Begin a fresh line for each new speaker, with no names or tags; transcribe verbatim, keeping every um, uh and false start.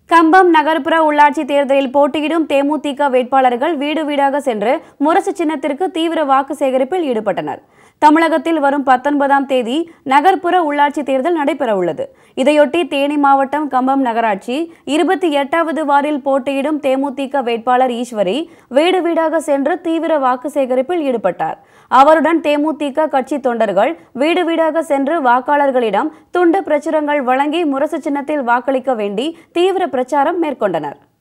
கம்பம் நகர்ப்புற உள்ளாட்சி தேர்தலில் போட்டியிடும் தேமுதிக வேட்பாளர்கள் வீடு வீடாக சென்று முரசு சின்னத்திற்கு தீவிர வாக்கு சேகரிப்பில் ஈடுபட்டனர். தமிழகத்தில் வரும் பத்தொன்பதாம் தேதி நகர்ப்புற உள்ளாட்சி தேர்தல் நடைபெறவுள்ளது. இதையொட்டி தேனி மாவட்டம் கம்பம் நகராட்சி இருபத்தி எட்டாவது வார்டில் போட்டியிடும் தேமுதிக வேட்பாளர் ஈஸ்வரி வீடு வீடாக சென்று தீவிர வாக்கு சேகரிப்பில் ஈடுபட்டார். அவருடன் தேமுதிக கட்சி தொண்டர்கள் வீடு வீடாக சென்று வாக்காளர்களிடம் துண்டு பிரச்சுரங்கள் வழங்கி முரசு சின்னத்தில் வாக்களிக்க வேண்டி தீவிர பிரச்சாரம் மேற்கொண்டனர்.